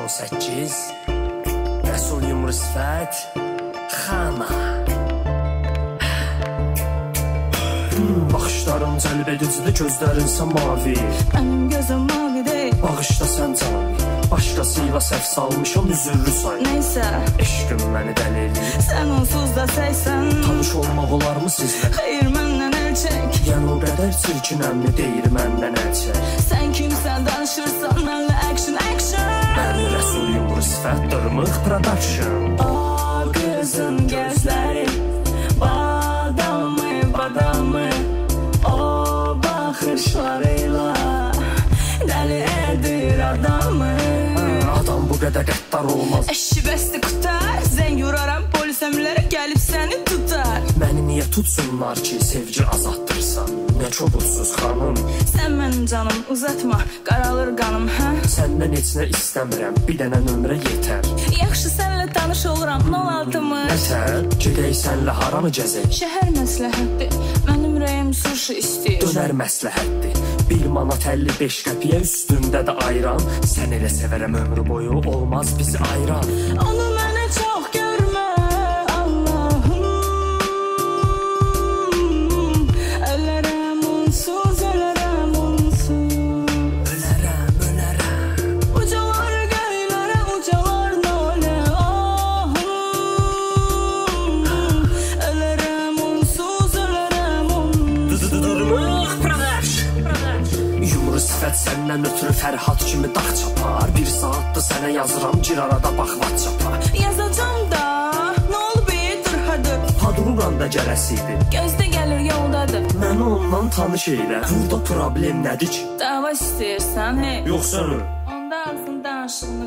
18 Rəsul Yumru sifət Xana Baxışların cəlb edicidir, gözlərinsə mavi. Mənim gözüm mavi deyil. Bağışla sən canım, başqasıyla səhv salmışam üzürlü say. Neysə, eşqim məni dəli eləyir. Sən onsuz da səysən. Tanış olmaq olarmı sizlə? Xeyr, məndən əl çək. Yəni o qədər çirkinəmmi deyir məndən əl çək. Sən kimsən danışırsan, mənlə action, action. Mən Rəsul Yumru sifət dırmıq production. O qızın gözləri badamı o baxışlarıyla dəli edir adamı. Adam bu qədər qəddar olmaz. Əşi bəsti qutar, zəng vuraram polis əmrləri gəlib səni tutar. Məni niyə tutsunlar ki, sevgi azadtırsan? Nə çobudsuz xanım. Sən mənim canım, uzatma, qaralır qanım, hə? Səndən heç nə istəmirəm, bir dənə nömrə yetər. Yaxşı, sənlə tanış oluram, 06-mı? Nətər, gedək sənlə haramı gəzək? Şəhər məsləhətdir, mənim ürəyim sushi istəyir. Dönər məsləhətdir, 1 manat 55 qəpiyə üstündə də ayran. Sən elə sevərəm ömrü boyu, olmaz bizi ayran. Onu mənə çox görmə, Allahım. Ölərəm onsuz, ölərəm onsuz. Ölərəm. Ucalar göylərə, ucalar nolə, ahım. Ölərəm onsuz, ölərəm onsuz. Dırmıq production. Yumru sifət səndən ötürü Fərhad kimi dağ çapar. 1 saatdır sənə yazıram, gir arada bax WhatsApp-a. Yazacam da, nə olub dur hadi. Hadruran da gərəsidir, Gözdə gəlir yoldadır. məni ondan tanış elə. Burada problem nədir ki? Dava istəyirsən, hey. Yoxsa nə? Onda ağzın danışığını